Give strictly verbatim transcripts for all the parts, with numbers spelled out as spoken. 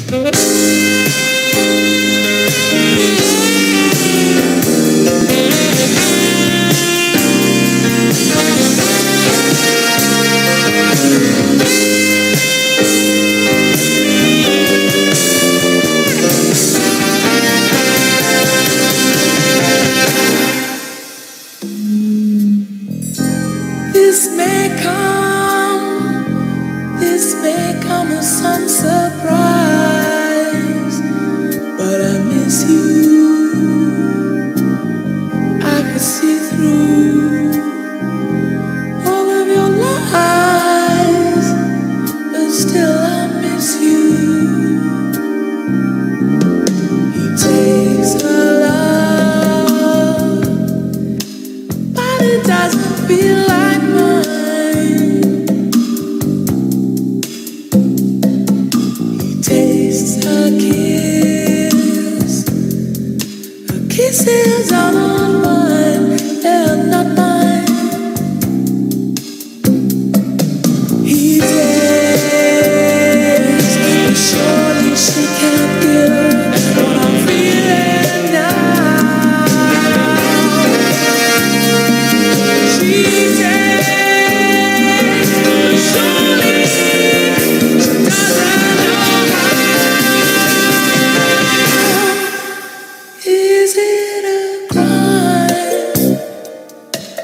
This may come, this may come as some surprise, but I miss you. I could see through all of your lies, but still I miss you. He takes her love, but it doesn't feel like mine. He tastes her kiss, her kisses are not mine, they're not mine. He takes, but surely she can't give what I'm feeling now. She takes, but surely she doesn't know how. Is it a crime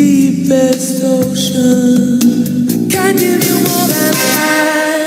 deepest ocean. I can't give you more than I.